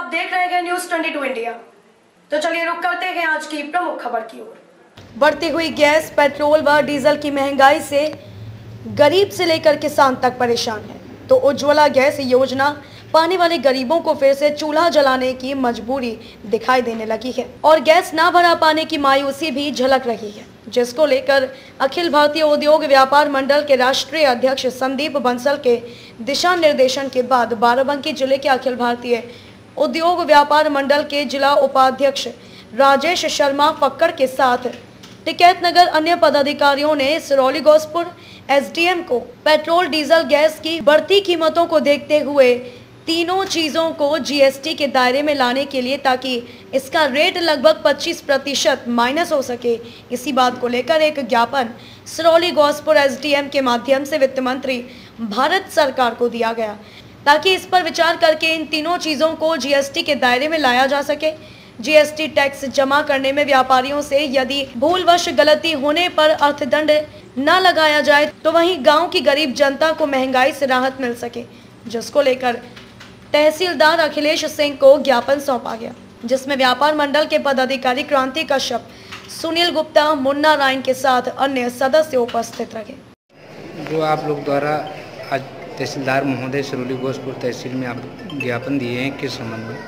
आप देख रहे हैं न्यूज 22 इंडिया। तो चलिए रुक करते हैं आज की प्रमुख खबर की ओर। बढ़ती हुई गैस, पेट्रोल व डीजल की महंगाई से गरीब से लेकर किसान तक परेशान है। तो उज्ज्वला गैस योजना पाने वाले गरीबों को फिर से चूल्हा जलाने की मजबूरी दिखाई देने लगी है और गैस ना भरा पाने की मायूसी भी झलक रही है, जिसको लेकर अखिल भारतीय उद्योग व्यापार मंडल के राष्ट्रीय अध्यक्ष संदीप बंसल के दिशा निर्देशन के बाद बाराबंकी जिले के अखिल भारतीय उद्योग व्यापार मंडल के जिला उपाध्यक्ष राजेश शर्मा फक्कड़ के साथ टिकैत नगर अन्य पदाधिकारियों ने सिरौली गोसपुर एसडीएम को पेट्रोल डीजल गैस की बढ़ती कीमतों को देखते हुए तीनों चीजों को जीएसटी के दायरे में लाने के लिए, ताकि इसका रेट लगभग 25% माइनस हो सके, इसी बात को लेकर एक ज्ञापन सिरौली गोसपुर एसडीएम के माध्यम से वित्त मंत्री भारत सरकार को दिया गया, ताकि इस पर विचार करके इन तीनों चीजों को जीएसटी के दायरे में लाया जा सके। जीएसटी टैक्स जमा करने में व्यापारियों से यदि भूलवश गलती होने पर अर्थदंड न लगाया जाए तो वहीं गांव की गरीब जनता को महंगाई से राहत मिल सके, जिसको लेकर तहसीलदार अखिलेश सिंह को ज्ञापन सौंपा गया, जिसमें व्यापार मंडल के पदाधिकारी क्रांति कश्यप, सुनील गुप्ता, मुन्ना रायन के साथ अन्य सदस्य उपस्थित रहे। जो आप लोग द्वारा आज तहसीलदार महोदय सिरौली गोसपुर तहसील में आप ज्ञापन दिए हैं, किस संबंध में?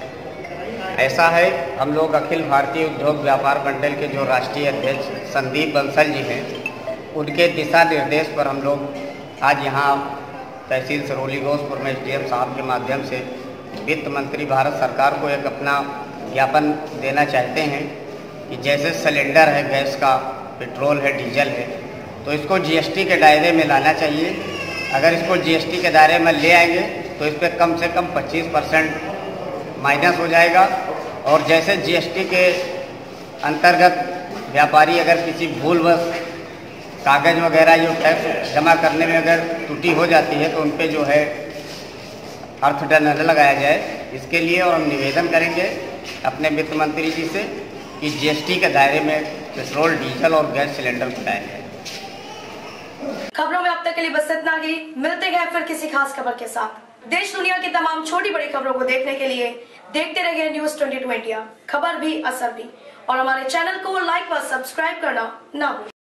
ऐसा है, हम लोग अखिल भारतीय उद्योग व्यापार मंडल के जो राष्ट्रीय अध्यक्ष संदीप बंसल जी हैं, उनके दिशा निर्देश पर हम लोग आज यहाँ तहसील सिरौली गोसपुर में एसडीएम साहब के माध्यम से वित्त मंत्री भारत सरकार को एक अपना ज्ञापन देना चाहते हैं कि जैसे सिलेंडर है गैस का, पेट्रोल है, डीजल है, तो इसको जीएसटी के दायरे में लाना चाहिए। अगर इसको जीएसटी के दायरे में ले आएंगे तो इस पर कम से कम 25% माइनस हो जाएगा। और जैसे जीएसटी के अंतर्गत व्यापारी अगर किसी भूलवश कागज़ वगैरह जो टैक्स जमा करने में अगर त्रुटि हो जाती है तो उन पे जो है अर्थदंड न लगाया जाए, इसके लिए और हम निवेदन करेंगे अपने वित्त मंत्री जी से कि जीएसटी के दायरे में पेट्रोल, डीजल और गैस सिलेंडर को लाया जाए। खबरों में अब तक के लिए बस इतना ही। मिलते हैं फिर किसी खास खबर के साथ। देश दुनिया की तमाम छोटी बड़ी खबरों को देखने के लिए देखते रहिए न्यूज 22 इंडिया। खबर भी असर भी, और हमारे चैनल को लाइक व सब्सक्राइब करना ना भूलें।